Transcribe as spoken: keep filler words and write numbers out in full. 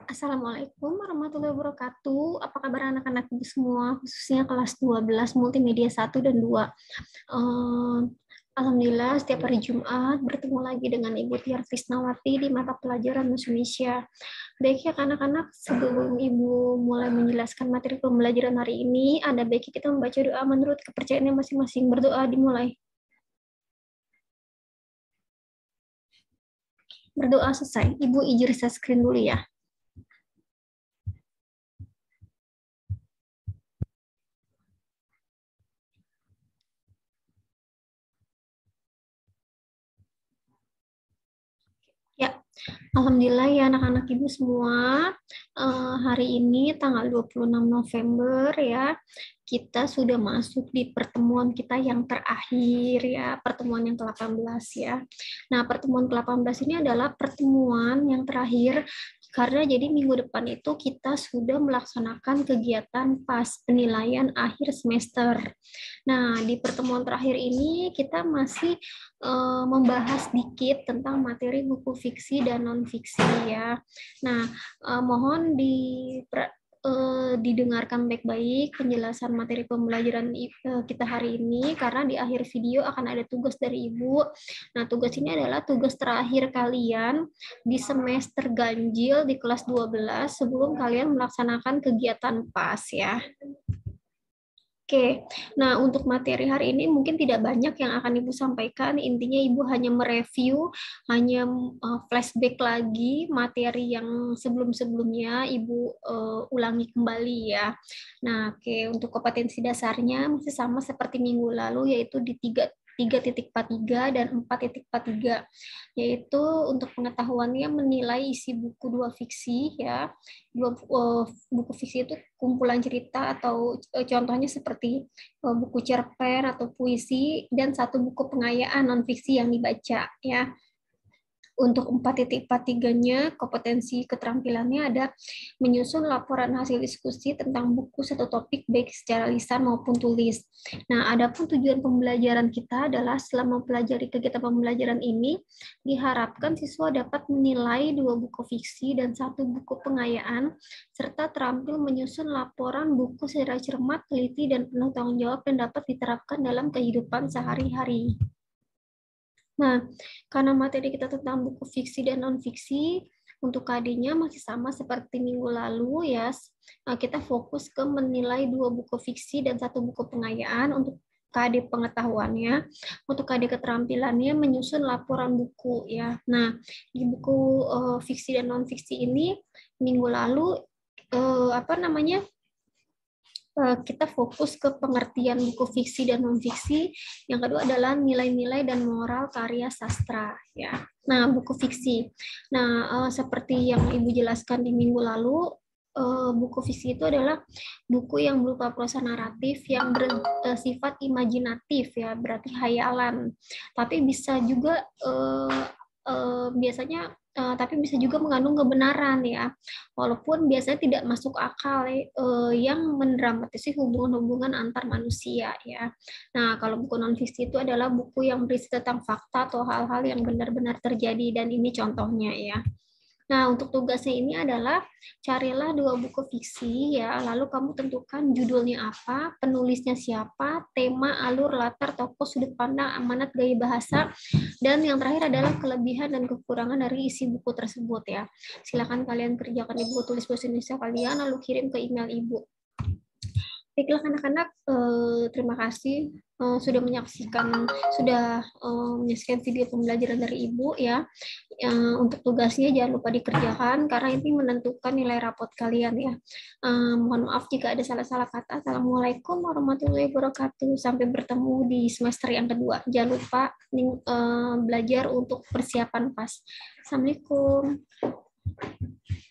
Assalamualaikum warahmatullahi wabarakatuh. Apa kabar anak-anak ibu semua, khususnya kelas dua belas multimedia satu dan dua. Uh, Alhamdulillah setiap hari Jumat bertemu lagi dengan Ibu Tiar Fisnawati di mata pelajaran Bahasa Indonesia. Baik ya anak-anak, sebelum Ibu mulai menjelaskan materi pembelajaran hari ini, ada baiknya kita membaca doa menurut kepercayaannya masing-masing. Berdoa dimulai. Berdoa selesai. Ibu izin share screen dulu ya. Ya, alhamdulillah ya anak-anak ibu semua, uh, hari ini tanggal dua puluh enam November ya, kita sudah masuk di pertemuan kita yang terakhir ya, pertemuan yang ke delapan belas ya. Nah, pertemuan ke delapan belas ini adalah pertemuan yang terakhir karena jadi minggu depan itu kita sudah melaksanakan kegiatan pas penilaian akhir semester. Nah, di pertemuan terakhir ini kita masih uh, membahas sedikit tentang materi buku fiksi dan non-fiksi ya. Nah, uh, mohon di uh, didengarkan baik-baik penjelasan materi pembelajaran uh, kita hari ini, karena di akhir video akan ada tugas dari Ibu. Nah, tugas ini adalah tugas terakhir kalian di semester ganjil di kelas dua belas sebelum kalian melaksanakan kegiatan pas ya. Oke, nah untuk materi hari ini mungkin tidak banyak yang akan Ibu sampaikan, intinya Ibu hanya mereview, hanya uh, flashback lagi materi yang sebelum-sebelumnya Ibu uh, ulangi kembali ya. Nah, oke, untuk kompetensi dasarnya masih sama seperti minggu lalu, yaitu di tiga tiga titik empat tiga dan empat titik empat tiga, yaitu untuk pengetahuannya menilai isi buku dua fiksi ya. Dua uh, buku fiksi itu kumpulan cerita atau uh, contohnya seperti uh, buku cerpen atau puisi, dan satu buku pengayaan non fiksi yang dibaca ya. Untuk empat titik empat tiga-nya kompetensi keterampilannya ada menyusun laporan hasil diskusi tentang buku satu topik baik secara lisan maupun tulis. Nah, adapun tujuan pembelajaran kita adalah setelah mempelajari kegiatan pembelajaran ini, diharapkan siswa dapat menilai dua buku fiksi dan satu buku pengayaan, serta terampil menyusun laporan buku secara cermat, teliti, dan penuh tanggung jawab yang dapat diterapkan dalam kehidupan sehari-hari. Nah, karena materi kita tentang buku fiksi dan non-fiksi, untuk K D-nya masih sama seperti minggu lalu ya. Kita fokus ke menilai dua buku fiksi dan satu buku pengayaan untuk K D pengetahuannya. Untuk K D keterampilannya menyusun laporan buku ya. Nah, di buku uh, fiksi dan non-fiksi ini minggu lalu uh, apa namanya? kita fokus ke pengertian buku fiksi dan non-fiksi. Yang kedua adalah nilai-nilai dan moral karya sastra. Ya. Nah, buku fiksi. Nah, seperti yang Ibu jelaskan di minggu lalu, buku fiksi itu adalah buku yang berupa prosa naratif yang bersifat imajinatif, ya, berarti hayalan. Tapi bisa juga biasanya Uh, tapi bisa juga mengandung kebenaran ya, walaupun biasanya tidak masuk akal uh, yang mendramatisasi hubungan-hubungan antar manusia ya. Nah, kalau buku non-fiksi itu adalah buku yang berisi tentang fakta atau hal-hal yang benar-benar terjadi, dan ini contohnya ya. Nah, untuk tugasnya ini adalah carilah dua buku fiksi ya, lalu kamu tentukan judulnya apa, penulisnya siapa, tema, alur, latar, tokoh, sudut pandang, amanat, gaya bahasa, dan yang terakhir adalah kelebihan dan kekurangan dari isi buku tersebut ya. Silakan kalian kerjakan di buku tulis bahasa Indonesia kalian, lalu kirim ke email Ibu. Baiklah anak-anak, eh, terima kasih eh, sudah menyaksikan sudah eh, menyaksikan video pembelajaran dari Ibu ya. Eh, untuk tugasnya jangan lupa dikerjakan karena ini menentukan nilai rapot kalian ya. Eh, mohon maaf jika ada salah-salah kata. Assalamualaikum warahmatullahi wabarakatuh. Sampai bertemu di semester yang kedua. Jangan lupa eh, belajar untuk persiapan pas. Assalamualaikum.